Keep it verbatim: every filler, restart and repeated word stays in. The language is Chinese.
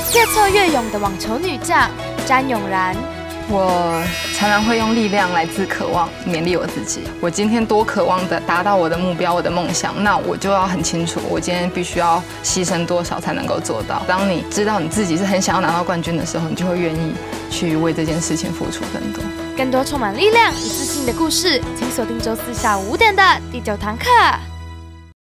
越挫越勇的网球女将詹永然。 我常常会用力量来自渴望勉励我自己。我今天多渴望的达到我的目标、我的梦想，那我就要很清楚，我今天必须要牺牲多少才能够做到。当你知道你自己是很想要拿到冠军的时候，你就会愿意去为这件事情付出更多。 更多充满力量与自信的故事，请锁定周四下午五点的第九堂课。